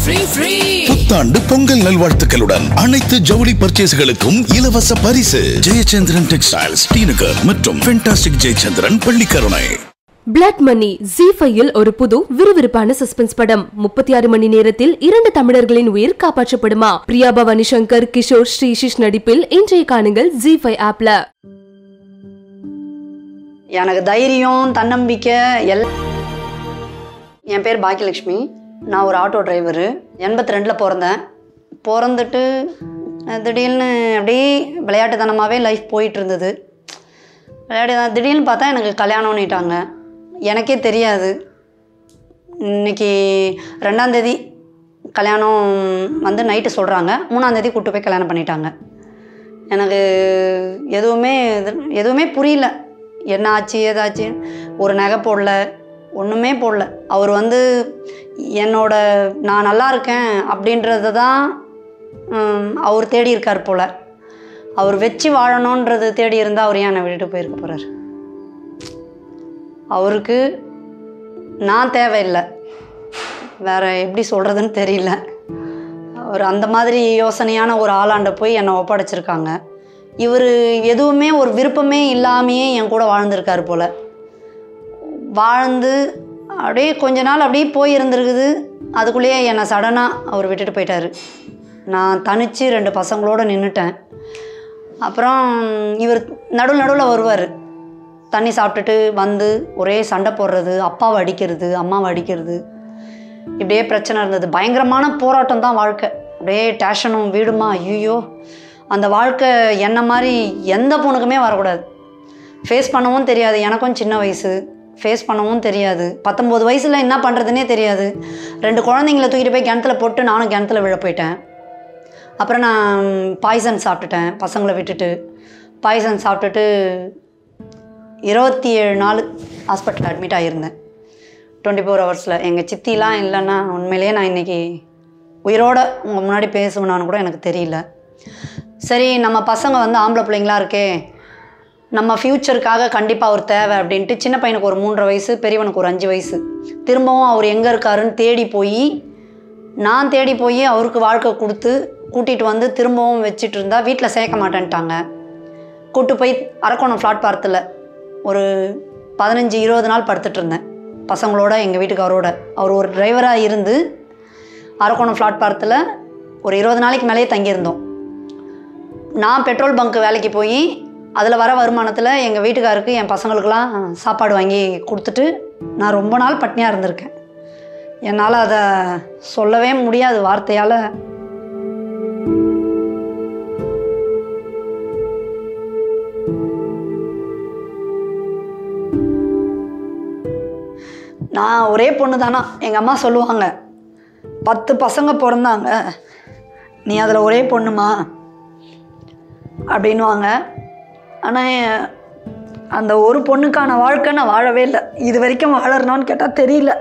புத்தாண்டு பொங்கல் நல்வாழ்த்துக்களுடன் அனைத்து ஜவுளி பர்ச்சேஸ்களுக்கும் இலவச பரிசு. ஜெயச்சந்திரன் டெக்ஸ்டைல்ஸ், டிநகர் மற்றும் fantastic Jayachandran, Pallikaranai. Blood money Zee5 ஒரு புது விறுவிறுப்பான சஸ்பென்ஸ் படம். 36 மணி நேரத்தில் 2 தமிழர்களின் உயிர் காப்பாற்றப்படுமா? பிரியா பவானி சங்கர், கிஷோர், ஸ்ரீஷிஷ் நடிப்பில் இன்றைய காணுங்கள் ஜீ5 ஆப்ல. எனக்கு தைரியம், தன்னம்பிக்கை என் பேர் பாக்கியலட்சுமி. நான் ஒரு ஆட்டோ டிரைவரு. 82ல் பிறந்துட்டு திடீர்னு அப்படியே விளையாட்டுத்தனமாகவே லைஃப் போயிட்டு இருந்தது. திடீர்னு பார்த்தா எனக்கு கல்யாணம் பண்ணிட்டாங்க. எனக்கே தெரியாது. இன்றைக்கி 2ஆம் தேதி கல்யாணம் வந்து நைட்டு சொல்கிறாங்க. 3ஆம் தேதி கூப்பிட்டு போய் கல்யாணம் பண்ணிட்டாங்க. எனக்கு எதுவுமே புரியல. என்ன ஆச்சு ஏதாச்சு. ஒரு நகை போடல, ஒன்றுமே போடல. அவர் வந்து நான் நல்லா இருக்கேன் அப்படின்றது தான் அவர் தேடி இருக்கார் போல். அவர் வச்சு வாழணுன்றது தேடி இருந்தால் அவர் ஏன் என்னை விட்டுட்டு போயிருக்க போகிறார்? அவருக்கு நான் தேவையில்லை. வேறு எப்படி சொல்கிறதுன்னு தெரியல. அவர் அந்த மாதிரி யோசனையான ஒரு ஆளாண்ட போய் என்னை ஒப்படைச்சிருக்காங்க. இவர் எதுவுமே ஒரு விருப்பமே இல்லாமையே என் கூட வாழ்ந்துருக்கார் போல். வாழ்ந்து அப்படியே கொஞ்ச நாள் அப்படியே போய் இருந்திருக்குது. அதுக்குள்ளேயே என்னை சடனாக அவர் விட்டுட்டு போயிட்டார். நான் தனித்து 2 பசங்களோடு நின்றுட்டேன். அப்புறம் இவர் நடுவில் வருவார். தண்ணி சாப்பிட்டுட்டு வந்து ஒரே சண்டை போடுறது, அப்பாவை அடிக்கிறது, அம்மாவை அடிக்கிறது, இப்படியே பிரச்சனை இருந்தது. பயங்கரமான போராட்டம் தான் வாழ்க்கை. அப்படியே டேஷனும் வீடுமா. ஐயோ, அந்த வாழ்க்கை என்ன மாதிரி எந்த பொண்ணுக்குமே வரக்கூடாது. ஃபேஸ் பண்ணவும் தெரியாது. எனக்கும் சின்ன வயசு, ஃபேஸ் பண்ணவும் தெரியாது. 19 வயசில் என்ன பண்ணுறதுனே தெரியாது. 2 குழந்தைங்கள தூக்கிட்டு போய் கிணத்துல போட்டு நானும் கிணத்துல விழ போயிட்டேன். அப்புறம் நான் பாய்சன் சாப்பிட்டுட்டேன். பசங்களை விட்டுட்டு பாய்சன் சாப்பிட்டுட்டு 27 நாள் ஹாஸ்பிட்டலில் அட்மிட் ஆகியிருந்தேன். 24 ஹவர்ஸில். எங்கள் சித்திலாம் இல்லைன்னா உண்மையிலேயே நான் இன்றைக்கி உயிரோடு உங்கள் முன்னாடி பேசுவேனான்னு கூட எனக்கு தெரியல. சரி, நம்ம பசங்க வந்து ஆம்பளை பிள்ளைங்களா இருக்கே, நம்ம ஃப்யூச்சருக்காக கண்டிப்பாக அவர் தேவை அப்படின்ட்டு சின்ன பையனுக்கு ஒரு 3.5 வயசு, பெரியவனுக்கு ஒரு 5 வயசு. திரும்பவும் அவர் எங்கே இருக்காருன்னு நான் தேடி போய் அவருக்கு வாழ்க்கை கொடுத்து கூட்டிகிட்டு வந்து திரும்பவும் வச்சுட்டு இருந்தால் வீட்டில் சேர்க்க மாட்டேன்ட்டாங்க. கூப்பிட்டு போய் அரக்கோணம் ஃப்ளாட் பார்த்தில் ஒரு 15-20 நாள் படுத்துட்டு இருந்தேன் பசங்களோட, எங்கள் வீட்டுக்காரோட. அவர் ஒரு டிரைவராக இருந்து அரக்கோணம் ஃப்ளாட் பார்த்தில் ஒரு 20 நாளைக்கு மேலேயே தங்கியிருந்தோம். நான் பெட்ரோல் பங்க்கு வேலைக்கு போய் அதில் வர வருமானத்தில் எங்கள் வீட்டுக்காருக்கு, என் பசங்களுக்கெல்லாம் சாப்பாடு வாங்கி கொடுத்துட்டு நான் ரொம்ப நாள் பட்னியாக இருந்திருக்கேன். என்னால் அதை சொல்லவே முடியாது வார்த்தையால். நான் ஒரே பொண்ணு தானா. எங்கள் அம்மா சொல்லுவாங்க, 10 பசங்க பிறந்தாங்க, நீ அதில் ஒரே பொண்ணுமா அப்படின்வாங்க. ஆனால் அந்த ஒரு பொண்ணுக்கான வாழ்க்கை நான் வாழவே இல்லை. இது வரைக்கும் வாழறனான்னு கேட்டால் தெரியல.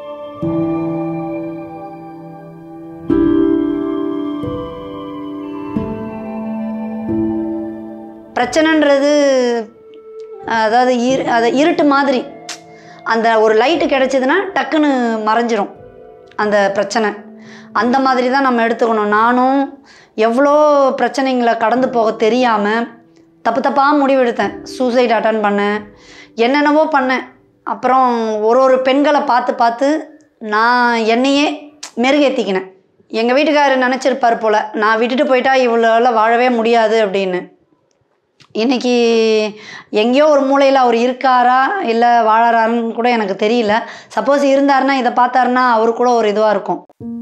பிரச்சனைன்றது அதாவது அது இருட்டு மாதிரி. அந்த ஒரு லைட்டு கிடச்சிதுன்னா டக்குன்னு மறைஞ்சிரும் அந்த பிரச்சனை. அந்த மாதிரி தான் நம்ம எடுத்துக்கணும். நானும் எவ்வளோ பிரச்சனைங்களை கடந்து போக தெரியாமல் தப்பாக முடிவெடுத்தேன். சூசைட் அட்டன் பண்ணேன், என்னென்னவோ பண்ணேன். அப்புறம் ஒரு பெண்களை பார்த்து நான் என்னையே மெருகேற்றிக்கினேன். எங்கள் வீட்டுக்காரர் நினச்சிருப்பார் போல், நான் விட்டுட்டு போயிட்டா இவ்வளோ வாழவே முடியாது அப்படின்னு. இன்றைக்கி எங்கேயோ ஒரு மூலையில் அவர் இருக்காரா இல்லை வாழறாருன்னு கூட எனக்கு தெரியல. சப்போஸ் இருந்தாருன்னா, இதை பார்த்தாருன்னா அவரு கூட ஒரு இதுவாக இருக்கும்.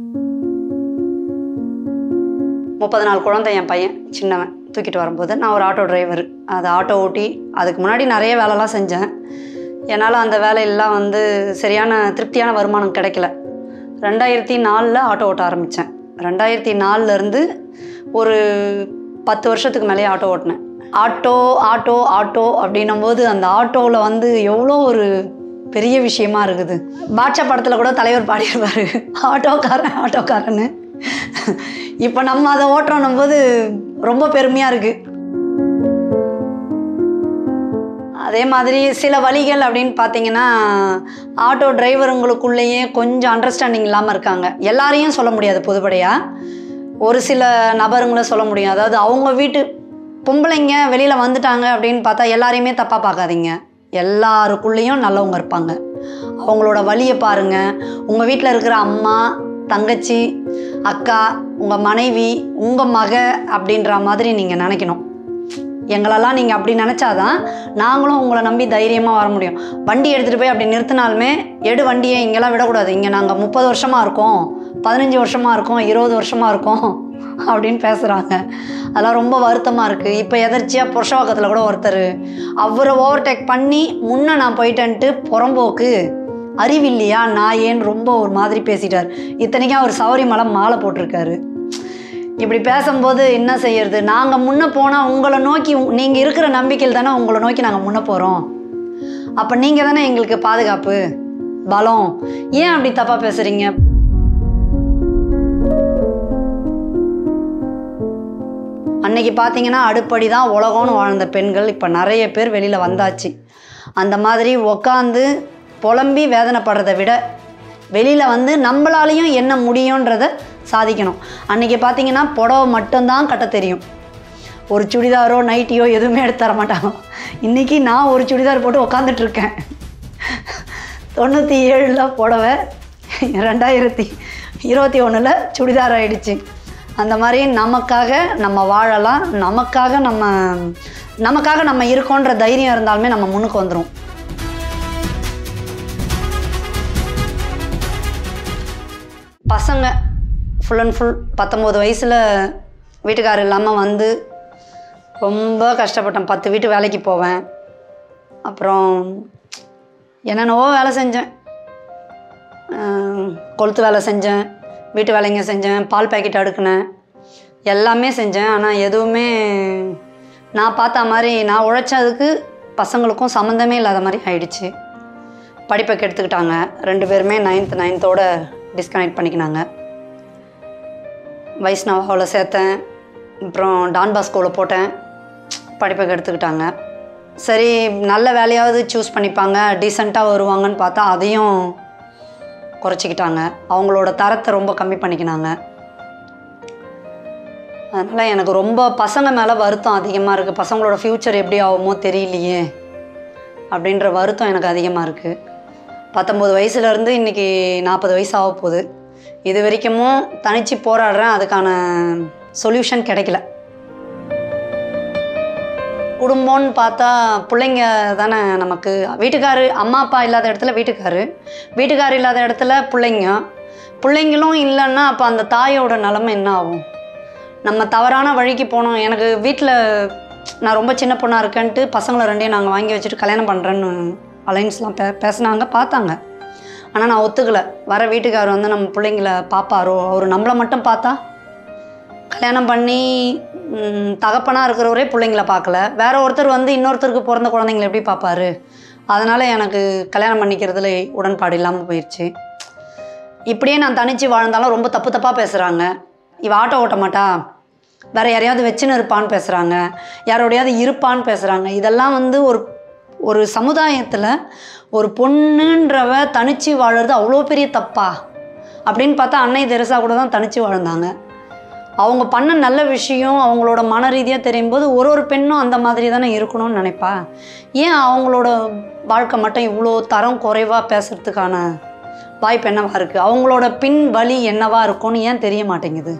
30 நாள் குழந்தை என் பையன் சின்னவன் தூக்கிட்டு வரும்போது, நான் ஒரு ஆட்டோ டிரைவர். அது ஆட்டோ ஓட்டி அதுக்கு முன்னாடி நிறைய வேலைலாம் செஞ்சேன். என்னால் அந்த வேலையெல்லாம் வந்து சரியான திருப்தியான வருமானம் கிடைக்கல. 2004 ஆட்டோ ஓட்ட ஆரம்பித்தேன். 2004 ஒரு 10 வருஷத்துக்கு மேலேயே ஆட்டோ ஓட்டினேன். ஆட்டோ ஆட்டோ ஆட்டோ அப்படின்னும்போது அந்த ஆட்டோவில் வந்து எவ்வளோ ஒரு பெரிய விஷயமா இருக்குது. பாட்ஷா படத்தில் கூட தலைவர் பாடிடுவார், ஆட்டோக்காரன்னு. இப்போ நம்ம அதை ஓட்டுறோன்னும் போது ரொம்ப பெருமையாக இருக்குது. அதே மாதிரி சில வழிகள் அப்படின்னு பார்த்தீங்கன்னா ஆட்டோ டிரைவருங்களுக்குள்ளேயே கொஞ்சம் அண்டர்ஸ்டாண்டிங் இல்லாமல் இருக்காங்க. எல்லாரையும் சொல்ல முடியாது பொதுப்படையாக, ஒரு சில நபருங்களை சொல்ல முடியும். அதாவது அவங்க வீட்டு பொம்பளைங்க வெளியில் வந்துட்டாங்க அப்படின்னு பார்த்தா எல்லாரையுமே தப்பாக பார்க்காதீங்க. எல்லாருக்குள்ளேயும் நல்லவங்க இருப்பாங்க. அவங்களோட வழியை பாருங்கள். உங்கள் வீட்டில் இருக்கிற அம்மா, தங்கச்சி, அக்கா, உங்கள் மனைவி, உங்கள் மக அப்படின்ற மாதிரி நீங்கள் நினைக்கணும். எங்களெல்லாம் நீங்கள் அப்படி நினச்சாதான் நாங்களும் உங்களை நம்பி தைரியமாக வர முடியும். வண்டி எடுத்துகிட்டு போய் அப்படி நிறுத்தினாலுமே எடு வண்டியை இங்கெல்லாம் விடக்கூடாது, இங்கே நாங்கள் 30 வருஷமாக இருக்கோம், 15 வருஷமாக இருக்கோம், 20 வருஷமாக இருக்கோம் அப்படின்னு பேசுகிறாங்க. அதெல்லாம் ரொம்ப வருத்தமாக இருக்குது. இப்போ எதர்ச்சியாக புருஷவாக்கத்தில் கூட ஒருத்தர் அவரை ஓவர்டேக் பண்ணி முன்னே நான் போயிட்டேன்ட்டு புறம்போக்கு அறிவில்லையா நான் ஏன்னு ரொம்ப ஒரு மாதிரி பேசிட்டார். இத்தனைக்கும் அவர் சௌரிமலை மாலை போட்டிருக்காரு. இப்படி பேசும்போது என்ன செய்யறது? நாங்கள் முன்னே போனால் உங்களை நோக்கி, நீங்கள் இருக்கிற நம்பிக்கையில் தானே உங்களை நோக்கி நாங்கள் முன்னே போகிறோம். அப்போ நீங்கள் தானே எங்களுக்கு பாதுகாப்பு, பலம். ஏன் அப்படி தப்பாக பேசுகிறீங்க? அன்னைக்கு பார்த்தீங்கன்னா அடுப்படி தான் உலகம்னு வாழ்ந்த பெண்கள் இப்போ நிறைய பேர் வெளியில் வந்தாச்சு. அந்த மாதிரி உக்காந்து புலம்பி வேதனைப்படுறதை விட வெளியில் வந்து நம்மளாலையும் என்ன முடியுன்றதை சாதிக்கணும். அன்றைக்கி பார்த்தீங்கன்னா புடவை மட்டும்தான் கட்ட தெரியும், ஒரு சுடிதாரோ நைட்டியோ எதுவுமே எடுத்து தர மாட்டாங்க. இன்றைக்கி நான் ஒரு சுடிதார் போட்டு உக்காந்துட்ருக்கேன். 97 புடவை, 2021 சுடிதார் ஆகிடுச்சு. அந்த மாதிரி நமக்காக நம்ம வாழலாம், நமக்காக நம்ம இருக்கோன்ற தைரியம் இருந்தாலுமே நம்ம முன்னுக்கு வந்துடும். பசங்க ஃபுல் அண்ட் ஃபுல் 19 வயசில் வீட்டுக்காரர் இல்லாமல் வந்து ரொம்ப கஷ்டப்பட்டேன். 10 வீட்டு வேலைக்கு போவேன், அப்புறம் என்னென்னவோ வேலை செஞ்சேன். கொளுத்து வேலை செஞ்சேன், வீட்டு வேலைங்க செஞ்சேன், பால் பேக்கெட் அடுக்குனேன், எல்லாமே செஞ்சேன். ஆனால் எதுவுமே நான் பார்த்த மாதிரி, நான் உழைச்சதுக்கு பசங்களுக்கும் சம்மந்தமே இல்லாத மாதிரி ஆயிடுச்சு. படிப்பை கெடுத்துக்கிட்டாங்க. 2 பேருமே 9th டிஸ்கனெக்ட் பண்ணிக்கினாங்க. வைஷ்ணவாவில் சேர்த்தேன், அப்புறம் டான் பாஸ்கோவில் போட்டேன், படிப்பை கெடுத்துக்கிட்டாங்க. சரி நல்ல வேலையாவது சூஸ் பண்ணிப்பாங்க, டீசெண்டாக வருவாங்கன்னு பார்த்தா அதையும் குறைச்சிக்கிட்டாங்க. அவங்களோட தரத்தை ரொம்ப கம்மி பண்ணிக்கினாங்க. அதனால் எனக்கு ரொம்ப பசங்க மேலே வருத்தம் அதிகமாக இருக்குது. பசங்களோட ஃப்யூச்சர் எப்படி ஆகுமோ தெரியலையே அப்படின்ற வருத்தம் எனக்கு அதிகமாக இருக்குது. 19 வயசுலேருந்து இன்றைக்கி 40 வயசு ஆக போகுது. இது வரைக்கும் தனித்து போராடுறேன், அதுக்கான சொல்யூஷன் கிடைக்கல. குடும்பம்னு பார்த்தா பிள்ளைங்க தானே நமக்கு. வீட்டுக்காரு, அம்மா அப்பா இல்லாத இடத்துல வீட்டுக்காரு இல்லாத இடத்துல பிள்ளைங்களும் இல்லைன்னா அப்போ அந்த தாயோட நிலைமை என்ன ஆகும்? நம்ம தவறான வழிக்கு போனோம். எனக்கு வீட்டில் நான் ரொம்ப சின்ன பொண்ணாக இருக்கேன்ட்டு பசங்களை 2 நாங்கள் வாங்கி வச்சுட்டு கல்யாணம் பண்ணுறேன்னு அலைன்ஸ்லாம் பேசினாங்க, பார்த்தாங்க. ஆனால் நான் ஒத்துக்கலை. வர வீட்டுக்காரர் வந்து நம்ம பிள்ளைங்கள பார்ப்பாரோ, அவர் நம்மளை மட்டும் பார்த்தா, கல்யாணம் பண்ணி தகப்பனாக இருக்கிறவரே பிள்ளைங்கள பார்க்கல, வேற ஒருத்தர் வந்து இன்னொருத்தருக்கு பிறந்த குழந்தைங்கள எப்படி பார்ப்பாரு? அதனால் எனக்கு கல்யாணம் பண்ணிக்கிறதுல உடன்பாடு இல்லாமல் போயிடுச்சு. இப்படியே நான் தனித்து வாழ்ந்தாலும் ரொம்ப தப்பாக பேசுகிறாங்க. இவ ஆட்டோ ஓட்ட மாட்டா, வேறு யாரையாவது வச்சுன்னு இருப்பான்னு பேசுகிறாங்க, யாரோடையாவது இருப்பான்னு பேசுகிறாங்க. இதெல்லாம் வந்து ஒரு சமுதாயத்தில் ஒரு பொண்ணுன்றவ தனித்து வாழறது அவ்வளோ பெரிய தப்பா அப்படின்னு பார்த்தா அன்னை தெரசா கூட தான் தனித்து வாழ்ந்தாங்க. அவங்க பண்ண நல்ல விஷயம் அவங்களோட மன ரீதியாக தெரியும் போது ஒரு பெண்ணும் அந்த மாதிரி தானே இருக்கணும்னு நினைப்பா. ஏன் அவங்களோட வாழ்க்கை மட்டும் இவ்வளோ தரம் குறைவாக பேசுகிறதுக்கான வாய்ப்பு என்னவா இருக்குது? அவங்களோட பின் வழி என்னவா இருக்கும்னு ஏன் தெரிய மாட்டேங்குது?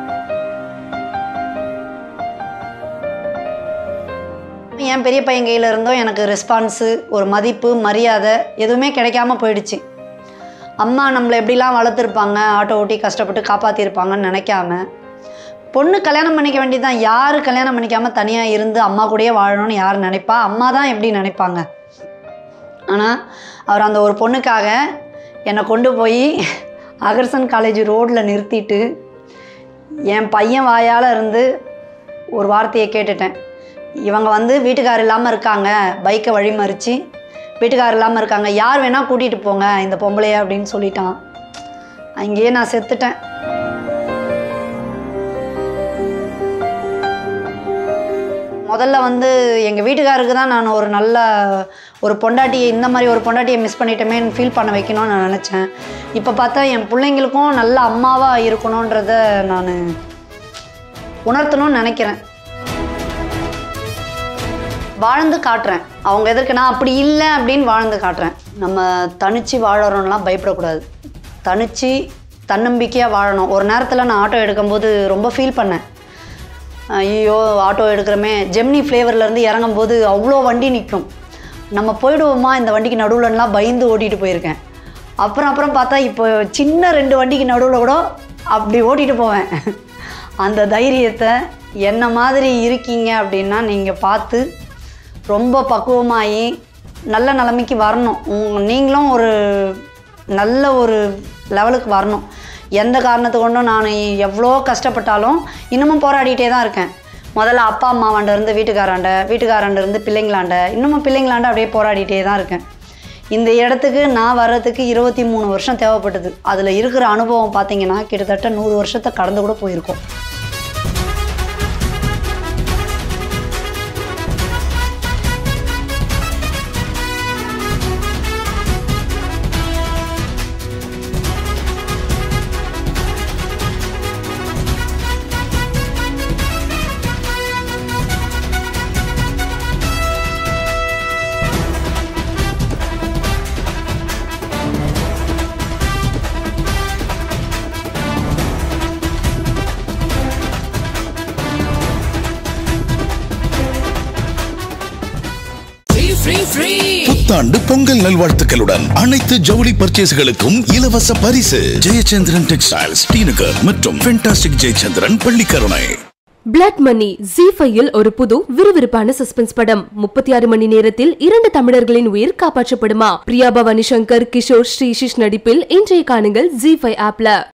என் பெரிய பையன் கையில் இருந்தோ எனக்கு ரெஸ்பான்ஸு, ஒரு மதிப்பு, மரியாதை எதுவுமே கிடைக்காம போயிடுச்சு. அம்மா நம்மளை எப்படிலாம் வளர்த்துருப்பாங்க, ஆட்டோ ஓட்டி கஷ்டப்பட்டு காப்பாற்றிருப்பாங்கன்னு நினைக்காம பொண்ணு கல்யாணம் பண்ணிக்க வேண்டியதுதான். யார் கல்யாணம் பண்ணிக்காமல் தனியாக இருந்து அம்மா கூடயே வாழணும்னு யார் நினைப்பா? அம்மா தான் எப்படி நினைப்பாங்க? ஆனால் அவர் அந்த ஒரு பொண்ணுக்காக என்னை கொண்டு போய் அகர்சன் காலேஜ் ரோட்டில் நிறுத்திட்டு என் பையன் வாயால் இருந்து ஒரு வார்த்தையை கேட்டுட்டேன். இவங்க வந்து வீட்டுக்கார் இல்லாமல் இருக்காங்க, பைக்கை வழிமறித்து வீட்டுக்கார் இல்லாமல் இருக்காங்க, யார் வேணால் கூட்டிகிட்டு போங்க இந்த பொம்பளைய அப்படின்னு சொல்லிட்டான். அங்கேயே நான் செத்துட்டேன். முதல்ல வந்து எங்கள் வீட்டுக்காருக்கு தான் நான் ஒரு நல்ல ஒரு பொண்டாட்டியை, இந்த மாதிரி ஒரு பொண்டாட்டியை மிஸ் பண்ணிட்டோமேன்னு ஃபீல் பண்ண வைக்கணும்னு நான் நினச்சேன். இப்போ பார்த்தா என் பிள்ளைங்களுக்கும் நல்ல அம்மாவாக இருக்கணுன்றத நான் உணர்த்தணும்னு நினைக்கிறேன். வாழ்ந்து காட்டுறேன். அவங்க எதற்கு நான் அப்படி இல்லை அப்படின்னு வாழ்ந்து காட்டுறேன். நம்ம தனிச்சு வாழறோம்லாம் பயப்படக்கூடாது. தனிச்சு தன்னம்பிக்கையாக வாழணும். ஒரு நேரத்தில் நான் ஆட்டோ எடுக்கும்போது ரொம்ப ஃபீல் பண்ணேன். ஐயோ ஆட்டோ எடுக்கிறோமே, ஜெமினி ஃப்ளேவர்லேருந்து இறங்கும்போது அவ்வளோ வண்டி நிற்கும், நம்ம போயிடுவோமா இந்த வண்டிக்கு நடுவில்லாம் பயந்து ஓட்டிகிட்டு போயிருக்கேன். அப்புறம் பார்த்தா இப்போ சின்ன 2 வண்டிக்கு நடுவில் கூட அப்படி ஓட்டிகிட்டு போவேன். அந்த தைரியத்தை என்ன மாதிரி இருக்கீங்க அப்படின்னா நீங்கள் பார்த்து ரொம்ப பக்குவமாகி நல்ல நிலைமைக்கு வரணும். நீங்களும் ஒரு நல்ல ஒரு லெவலுக்கு வரணும். எந்த காரணத்தை கொண்டும் நான் எவ்வளோ கஷ்டப்பட்டாலும் இன்னமும் போராடிட்டே தான் இருக்கேன். முதல்ல அப்பா அம்மாவாண்டேருந்து வீட்டுக்காராண்டேருந்து பிள்ளைங்களாண்ட, இன்னமும் பிள்ளைங்களாண்ட அப்படியே போராடிட்டே தான் இருக்கேன். இந்த இடத்துக்கு நான் வர்றதுக்கு 23 வருஷம் தேவைப்பட்டது. அதில் இருக்கிற அனுபவம் பார்த்திங்கன்னா கிட்டத்தட்ட 100 வருஷத்தை கடந்து கூட போயிருக்கோம். புத்தாண்டு பொங்கல் நல்வாழ்த்துக்களுடன் அனைத்து ஜவுளி பர்ச்சேஸ்களுக்கும் இலவச பரிசு. ஜெயச்சந்திரன் டெக்ஸ்டைல்ஸ், ஸ்ரீநகர் மற்றும் fantastic Jayachandran, Pallikaranai. Blood money ஜீ5யில் ஒரு புது விறுவிறுப்பான சஸ்பென்ஸ் படம். 36 மணி நேரத்தில் 2 தமிழர்களின் உயிர் காப்பாற்றப்படுமா? பிரியா பவானி சங்கர், கிஷோர், ஸ்ரீஷிஷ் நடிப்பில் இன்றைய காணுங்கள் ஜீ5 ஆப்ல.